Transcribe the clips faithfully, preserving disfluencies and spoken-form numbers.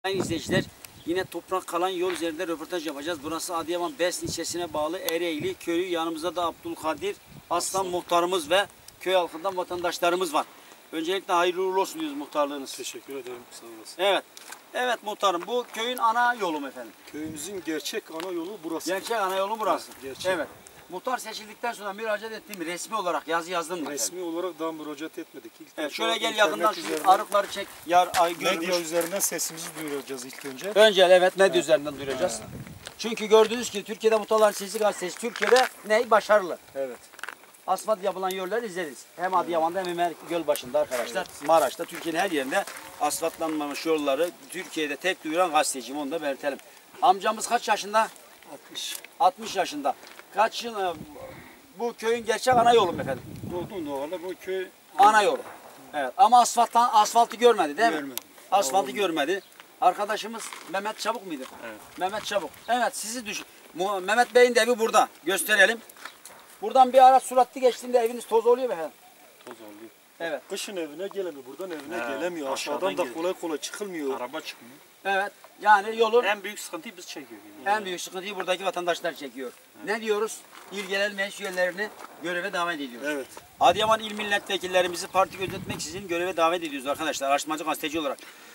Sayın izleyiciler, yine toprak kalan yol üzerinde röportaj yapacağız. Burası Adıyaman Besni ilçesine bağlı Ereğli köyü. Yanımızda da Abdülkadir Aslan muhtarımız ve köy halkından vatandaşlarımız var. Öncelikle hayırlı uğurlu olsun diyoruz muhtarlığınız. Teşekkür ederim. Sağ olasın. Evet. Evet muhtarım, bu köyün ana yolu mu efendim? Köyümüzün gerçek ana yolu burası. Gerçek ana yolu burası. Evet, gerçek. Evet. Muhtar seçildikten sonra müracaat ettiğim resmi olarak yazı yazdın mı? Resmi efendim? olarak daha müracaat etmedik. İlk Evet, defa şöyle gel internet yakından şu üzerinden, arıkları çek. Yar, ay, medya görmüş. üzerinden sesimizi duyuracağız ilk önce. Önce evet medya evet. üzerinden duyuracağız. Evet. Çünkü gördünüz ki Türkiye'de Muhtarların Sesi gazetesi Türkiye'de ne? Başarılı. Evet. Asfalt yapılan yolları izleriz. Hem Adıyaman'da hem Ömer Gölbaşı'nda arkadaşlar. Evet. Maraş'ta, Türkiye'nin her yerinde asfaltlanmamış yolları Türkiye'de tek duyuran gazeteciyim, onu da belirtelim. Amcamız kaç yaşında? altmış. altmış yaşında. Kaç yıl bu köyün gerçek ana yolu mu efendim? Doğdum doğalı bu köy ana yolu. Evet. Ama asfalttan asfaltı görmedi değil mi? Görmedim. Asfaltı Doğru. görmedi. Arkadaşımız Mehmet Çabuk muydu? Evet. Mehmet Çabuk. Evet, sizi düşün. Mehmet Bey'in de evi burada. Gösterelim. Buradan bir araç suratlı geçtiğinde eviniz toz oluyor mu efendim? Toz oluyor. Evet. Kışın evine gelemiyor, buradan evine He, gelemiyor. Aşağıdan da geliyor. kolay kolay çıkılmıyor. Araba çıkmıyor. Evet. Yani yolun En büyük sıkıntıyı biz çekiyoruz. en büyük sıkıntıyı buradaki vatandaşlar çekiyor. Evet. Ne diyoruz? İl Genel Meclis üyelerini göreve davet ediyoruz. Evet. Adıyaman İl Milletvekillerimizi parti gözetmeksizin göreve davet ediyoruz arkadaşlar. Araştırmacı gazeteci olarak.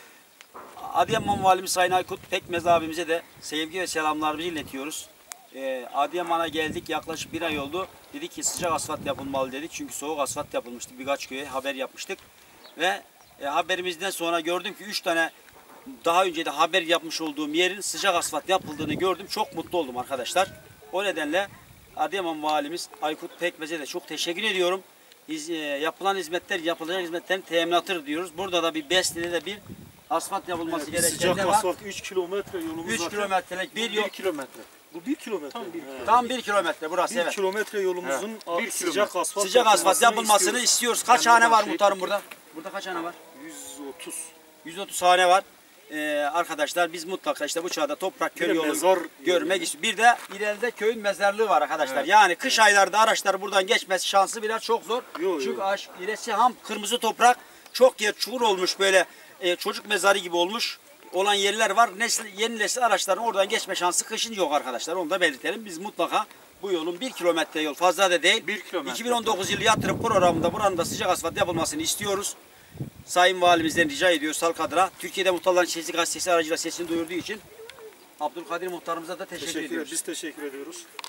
Adıyaman Valimiz Sayın Aykut Pekmez abimize de sevgi ve selamlarımızı iletiyoruz. Ee, Adıyaman'a geldik, yaklaşık bir ay oldu. Dedik ki sıcak asfalt yapılmalı dedik. Çünkü soğuk asfalt yapılmıştı. Birkaç köye haber yapmıştık. Ve e, haberimizden sonra gördüm ki üç tane daha önce de haber yapmış olduğum yerin sıcak asfalt yapıldığını gördüm. Çok mutlu oldum arkadaşlar. O nedenle Adıyaman Valimiz Aykut Pekmez'e de çok teşekkür ediyorum. Biz, e, yapılan hizmetler, yapılacak hizmetlerin teminatıdır diyoruz. Burada da bir Besni'de de bir asfalt yapılması Evet, gereken sıcak ne var? asfalt üç kilometre yolumuz üç zaten. kilometrelik bir yol. bir kilometre. Bu bir kilometre. Tam bir kilometre. Tam bir kilometre burası Bir evet. kilometre yolumuzun Evet. bir Bir sıcak kilometre. asfalt Sıcak asfalt yapılmasını istiyoruz. istiyoruz. Kaç Yani hane var şey- muhtarım burada? Burada kaç hane var? yüz otuz. yüz otuz hane var. Ee, arkadaşlar biz mutlaka işte bu çağda toprak Bir köy de yolu mezar görmek yolu. istiyoruz. Bir de ileride köyün mezarlığı var arkadaşlar. Evet. Yani kış aylarda araçlar buradan geçmesi şansı biraz çok zor. Yo, Çünkü yo. aş, ilerisi ham kırmızı toprak, çok yer çukur olmuş, böyle e, çocuk mezarı gibi olmuş olan yerler var. Nesil, yeni nesil araçların oradan geçme şansı kışın yok arkadaşlar. Onu da belirtelim. Biz mutlaka bu yolun bir kilometre yol, fazla da değil. Bir kilometre. iki bin on dokuz yılı yatırım programında buranın da sıcak asfalt yapılmasını istiyoruz. Sayın Valimizden rica ediyoruz halk adına. Türkiye'de Muhtarların Sesi gazetesi aracıyla sesini duyurduğu için Abdülkadir Muhtarımıza da teşekkür, Teşekkür ediyoruz. ederiz. Biz teşekkür ediyoruz.